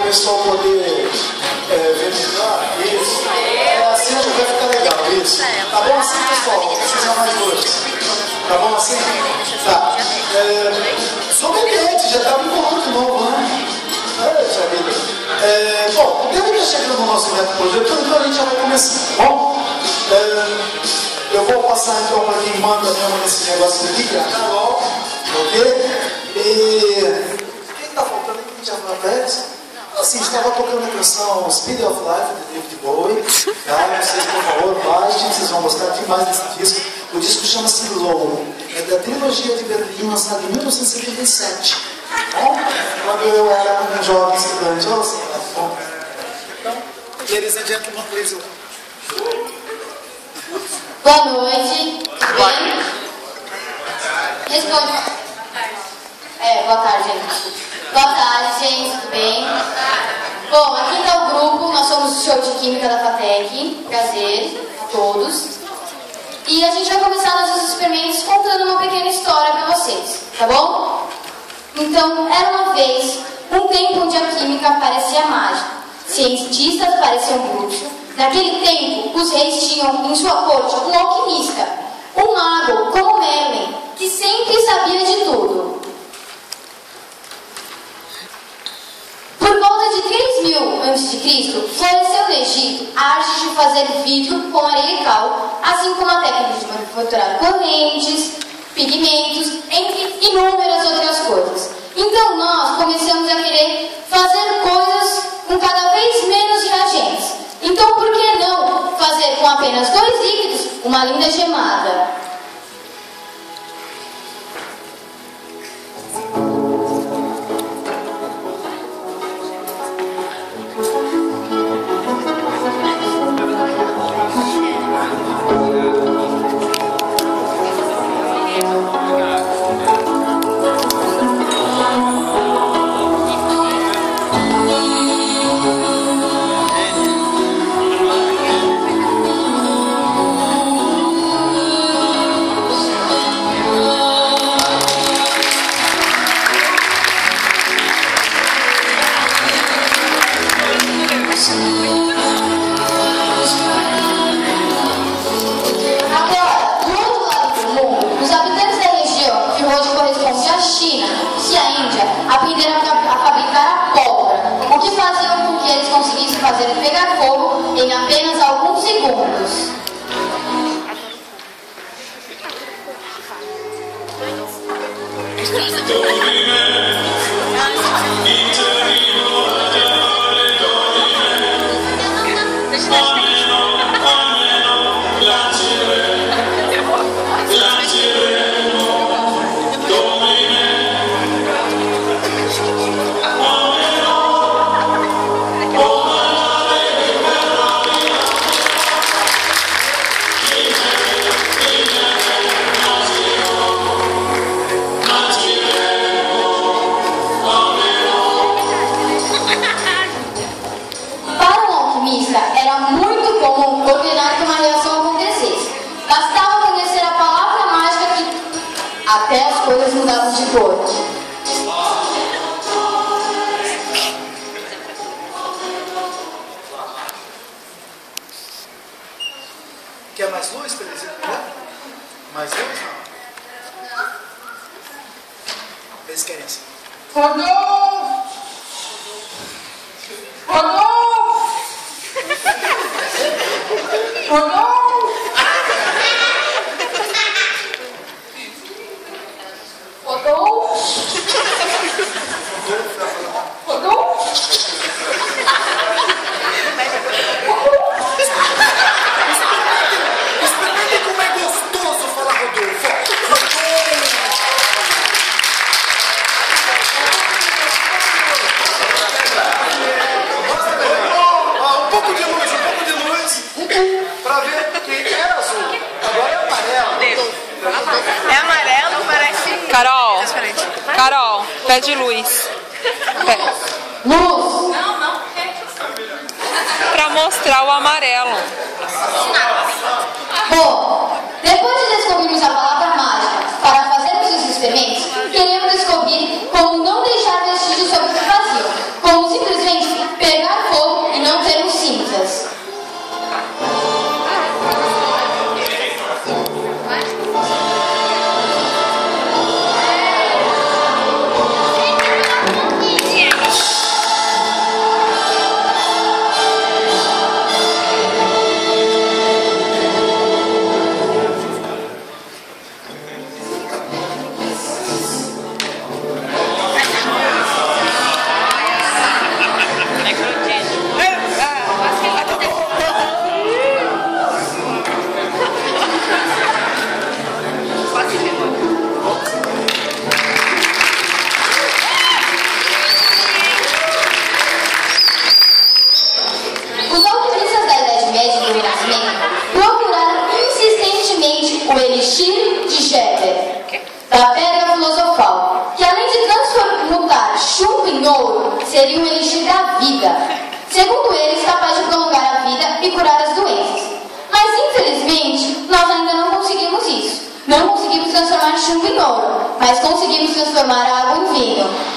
pessoal poder ver melhor. Isso. Assim já vai ficar legal. Isso. Tá bom assim, pessoal? Vou precisar mais dois. Tá bom assim? Tá. Sobre o ambiente, já tá me colando de novo, né? Puxa vida. Bom, o tempo está chegando no nosso evento projetor, então a gente já vai começar. Bom, eu vou passar então para quem manda mesmo nesse negócio aqui, que é a Carol, ok? E quem está faltando aqui? Já falou para eles? Assim, estava tocando a canção Speed of Life, de David Bowie. Tá? Vocês, por favor, baixem, vocês vão gostar de mais desse disco. O disco chama-se Low, é da trilogia de Berlim, lançada em 1977. Bom, quando eu era um jovem estudante, olha assim, bom. Então, ladies and gentlemen, please. Boa noite, tudo bem? Responde. Boa tarde, gente. Boa tarde, gente, tudo bem? Bom, aqui está o grupo, nós somos o show de Química da FATEC, prazer a todos. E a gente vai começar nossos experimentos contando uma pequena história para vocês, tá bom? Então, era uma vez um tempo onde a química parecia mágica. Cientistas pareciam bruxos. Naquele tempo, os reis tinham em sua corte um alquimista, um mago como Merlin, que sempre sabia de tudo. Por volta de 3000 a.C., floresceu no Egito a arte de fazer vidro com areia e cal, assim como a técnica de manufaturar correntes, pigmentos, entre inúmeras outras coisas. Então nós começamos a querer fazer coisas com cada vez menos reagentes. Então por que não fazer com apenas 2 líquidos uma linda gemada? Fazer pegar fogo em apenas alguns segundos. Até as coisas mudavam de cor. Quer mais luz, Terezinha? Mais luz? Não. Eles querem assim. Rodolfo! Rodolfo! Rodolfo! Experimente como é gostoso falar Rodolfo. Um pouco de luz, pra ver que era azul. Agora é amarelo. É amarelo, parece... Carol, pede luz. Luz! Não. Pra mostrar o amarelo. Bom, depois de descobrirmos a palavra mágica para fazermos os experimentos, queremos descobrir como não deixar vestígios sobre o que faziam, como simplesmente ouro seria um elixir da vida. Segundo eles, capaz de prolongar a vida e curar as doenças. Mas, infelizmente, nós ainda não conseguimos isso. Não conseguimos transformar chumbo em ouro, mas conseguimos transformar a água em vinho.